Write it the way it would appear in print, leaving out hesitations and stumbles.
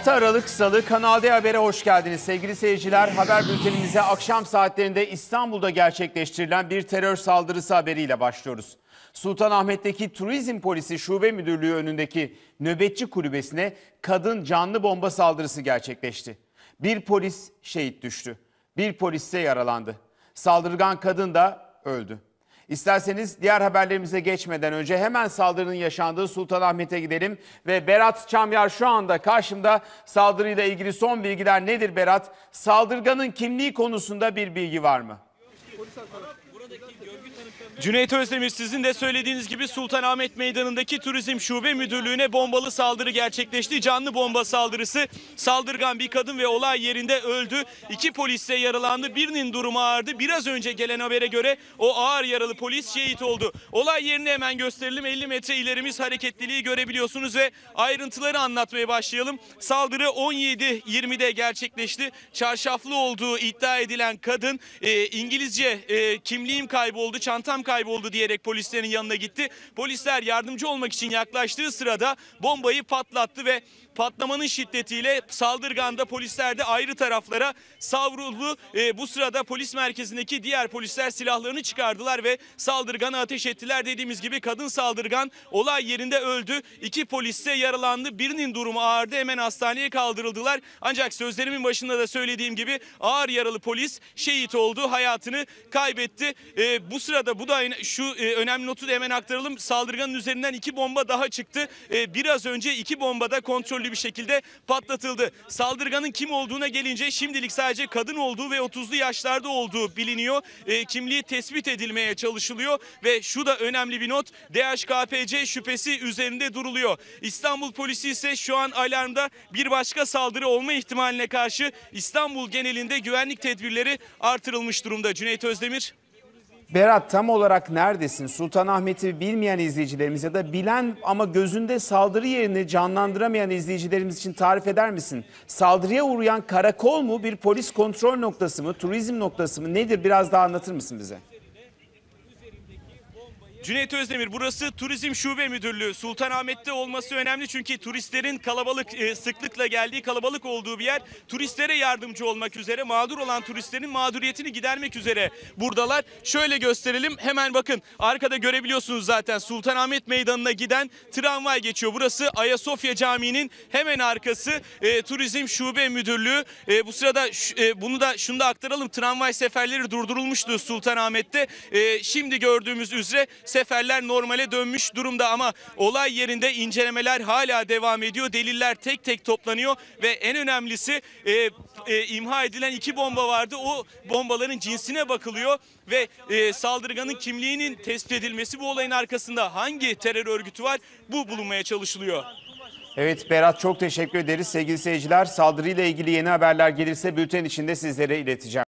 6 Aralık Salı Kanal D Haber'e hoş geldiniz sevgili seyirciler. Haber bültenimize akşam saatlerinde İstanbul'da gerçekleştirilen bir terör saldırısı haberiyle başlıyoruz. Sultanahmet'teki Turizm Polisi Şube Müdürlüğü önündeki nöbetçi kulübesine kadın canlı bomba saldırısı gerçekleşti. Bir polis şehit düştü. Bir polis ise yaralandı. Saldırgan kadın da öldü. İsterseniz diğer haberlerimize geçmeden önce hemen saldırının yaşandığı Sultanahmet'e gidelim. Ve Berat Çamyar şu anda karşımda. Saldırıyla ilgili son bilgiler nedir Berat? Saldırganın kimliği konusunda bir bilgi var mı? Cüneyt Özdemir, sizin de söylediğiniz gibi Sultanahmet Meydanı'ndaki Turizm Şube Müdürlüğü'ne bombalı saldırı gerçekleşti. Canlı bomba saldırısı. Saldırgan bir kadın ve olay yerinde öldü. 2 polis de yaralandı. Birinin durumu ağırdı. Biraz önce gelen habere göre o ağır yaralı polis şehit oldu. Olay yerini hemen gösterelim. 50 metre ilerimiz, hareketliliği görebiliyorsunuz ve ayrıntıları anlatmaya başlayalım. Saldırı 17.20'de gerçekleşti. Çarşaflı olduğu iddia edilen kadın İngilizce kimliğim kayboldu, çantam kayboldu diyerek polislerin yanına gitti. Polisler yardımcı olmak için yaklaştığı sırada bombayı patlattı ve patlamanın şiddetiyle saldırgan da polisler de ayrı taraflara savruldu. Bu sırada polis merkezindeki diğer polisler silahlarını çıkardılar ve saldırgana ateş ettiler. Dediğimiz gibi kadın saldırgan olay yerinde öldü. 2 polis ise yaralandı. Birinin durumu ağırdı. Hemen hastaneye kaldırıldılar. Ancak sözlerimin başında da söylediğim gibi ağır yaralı polis şehit oldu. Hayatını kaybetti. Bu sırada bu da şu önemli notu da hemen aktaralım. Saldırganın üzerinden 2 bomba daha çıktı. Biraz önce 2 bomba da kontrollü bir şekilde patlatıldı. Saldırganın kim olduğuna gelince şimdilik sadece kadın olduğu ve 30'lu yaşlarda olduğu biliniyor. Kimliği tespit edilmeye çalışılıyor ve şu da önemli bir not. DHKPC şüphesi üzerinde duruluyor. İstanbul polisi ise şu an alarmda. Bir başka saldırı olma ihtimaline karşı İstanbul genelinde güvenlik tedbirleri artırılmış durumda. Cüneyt Özdemir. Berat, tam olarak neredesin? Sultanahmet'i bilmeyen izleyicilerimiz ya da bilen ama gözünde saldırı yerini canlandıramayan izleyicilerimiz için tarif eder misin? Saldırıya uğrayan karakol mu, bir polis kontrol noktası mı, turizm noktası mı, nedir? Biraz daha anlatır mısın bize? Cüneyt Özdemir, burası Turizm Şube Müdürlüğü. Sultanahmet'te olması önemli çünkü turistlerin kalabalık, sıklıkla geldiği, kalabalık olduğu bir yer. Turistlere yardımcı olmak üzere, mağdur olan turistlerin mağduriyetini gidermek üzere buradalar. Şöyle gösterelim, hemen bakın arkada görebiliyorsunuz zaten Sultanahmet Meydanı'na giden tramvay geçiyor. Burası Ayasofya Camii'nin hemen arkası Turizm Şube Müdürlüğü. Bu sırada şunu da aktaralım, tramvay seferleri durdurulmuştu Sultanahmet'te. Şimdi gördüğümüz üzere seferler normale dönmüş durumda ama olay yerinde incelemeler hala devam ediyor. Deliller tek tek toplanıyor ve en önemlisi imha edilen 2 bomba vardı. O bombaların cinsine bakılıyor ve saldırganın kimliğinin tespit edilmesi, bu olayın arkasında hangi terör örgütü var, bu bulunmaya çalışılıyor. Evet Berat, çok teşekkür ederiz sevgili seyirciler. Saldırıyla ilgili yeni haberler gelirse bülten içinde sizlere ileteceğim.